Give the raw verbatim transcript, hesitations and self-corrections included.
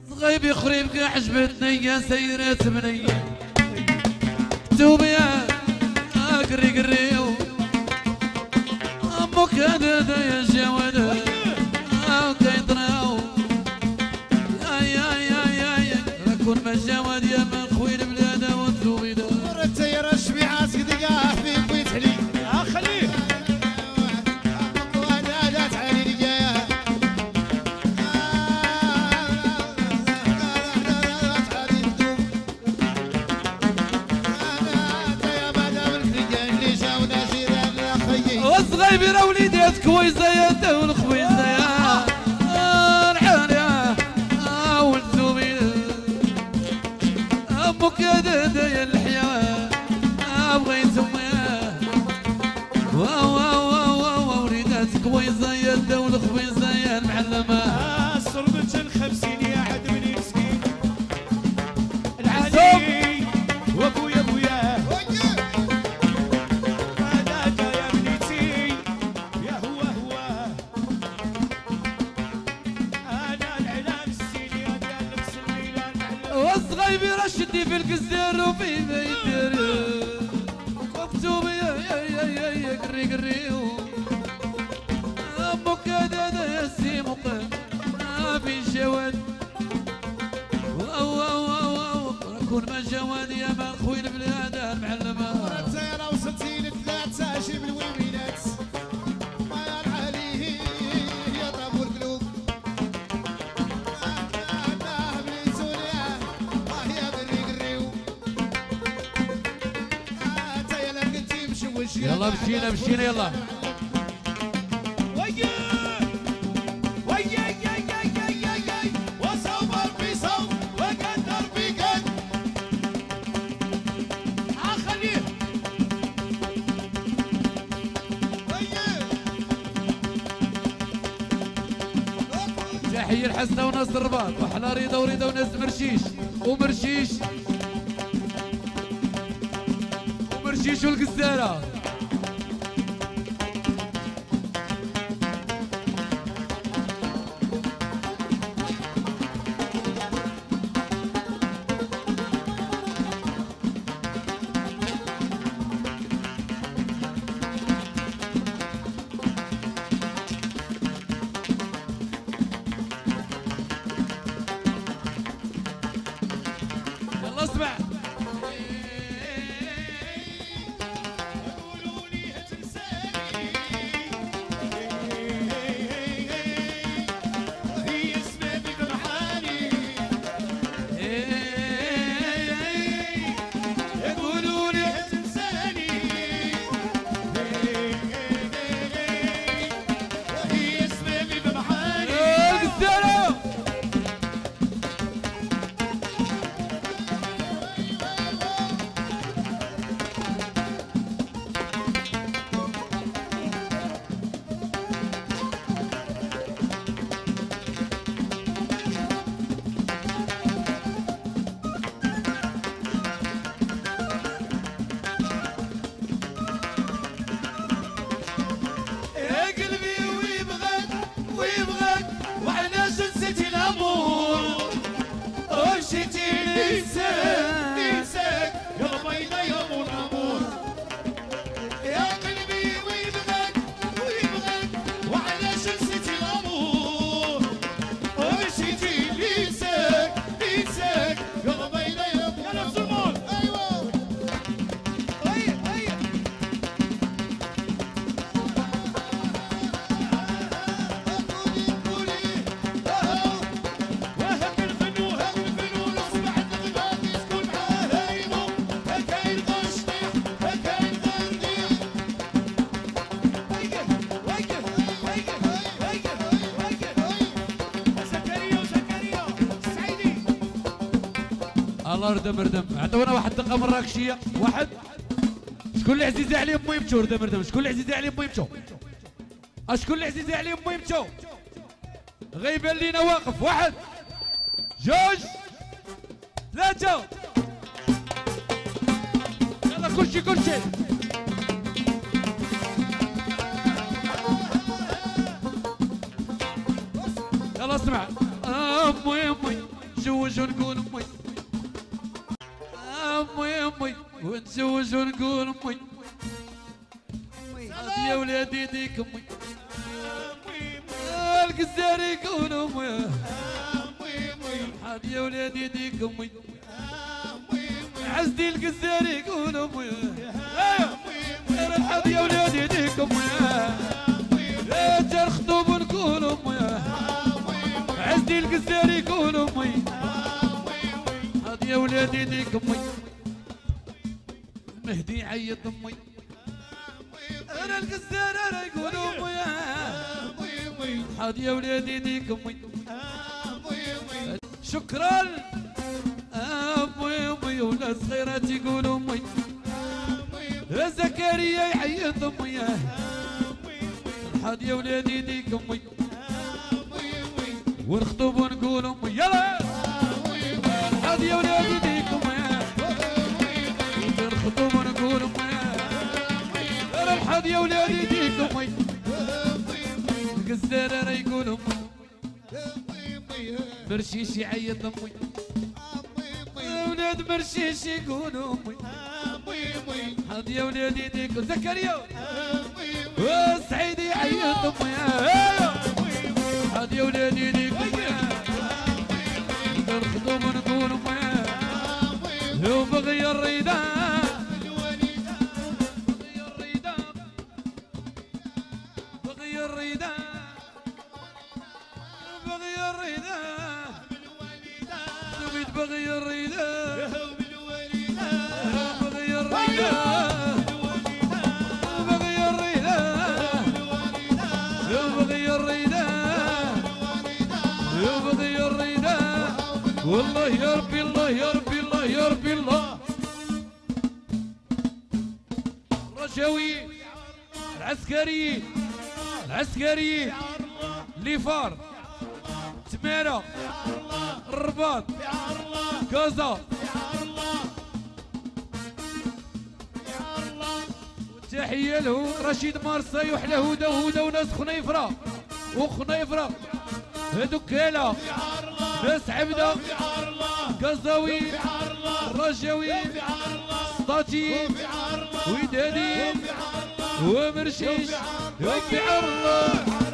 صغيبي خريبك عجبتني يا سيرة بني توبي يا قري قري امك هذا يا جواد كيطراو يا يا يا يا يا راكون ما جواد يا من خوي البلاد وتوبي دا انت يا رشبي عاسك دقاه في بيت علي اه خليه صغيبي راه وليدات كويسه يا دول خويسه يا الحال يا ولد زوبي امك يا دادا يا الحياه بغيتهم يا واو واو واو وليدات كويسه يا دول خويسه يا المعلمه صربت الخمسين يا عد من مسكين العالي وابويا ابويا صغيبي رشدي في القزدير وفي بيدير مكتوب يا يا يا يا يا قري قري امك يا دادا يا سيمق في جواد واو واو واو كون ما جواد يا ما خوي البلاد المعلمه انت راه وصلتي لثلاثه شي من الوينات ما يا عليه يا طاب القلوب يلا مشينا مشينا يلا ويا ويا يا يا يا يا يا وصوب في صوب وقدر في قد اخليه ويا تحية الحسنة وناس الرباط وحلا ريضة وريضة وناس مرشيش ومرشيش ومرشيش والقزارة يلا اسمع الله ردم ردم عطونا واحد دقه مراكشيه واحد شكون اللي عزيزه عليه امي مشو ردم ردم شكون اللي عزيزه عليه امي مشو شكون اللي عزيزه عليه امي مشو غيبان لينا واقف واحد جوج ثلاثه يلا كلشي كلشي يلا اسمع امي امي ونتزوج ونقول امي امي امي ونتزوج ونقول امي يا ولادي ديك امي القزار يقول امي يا ولادي ديك امي عزدي القزار يقول امي ايوه الحظ يا ولادي ديك امي جا الخطوب ونقول امي عزدي القزار يقول امي يا ولادي ديك امي مهدي عيط امي انا القزار انا يقول امي حاض يا ولادي ديك امي شكرا امي امي ولا صغيرات يقولوا امي زكريا يعيط امي حاض يا ولادي ديك امي ونخطب ونقول امي يلا حاض يا ولادي ديك امي ونخطب ونقول امي الحظ يا ولادي ديك امي القزار راه يقول امي مرشيش يعيط امي ولاد مرشيش يقول امي حظ يا ولادي ديك زكريا والسعيد يعيط امي حظ يا ولادي ديك امي نخدم ونقول امي وبغي الرضا بغي الرضا بغي الرضا بغي الرضا بغي الرضا بغي الرضا والله يا ربي الله يا ربي الله يا ربي الله رشاوي العسكريين العسكريين ليفار تمارة الرباط كازا تحية له رشيد مارسي وحلا هدى وهدى وناس خنيفرة وخنيفرة هذوك كالا ناس عبدة قزاوي رجاوي سطاتي ويداني ومرشيش وفي الله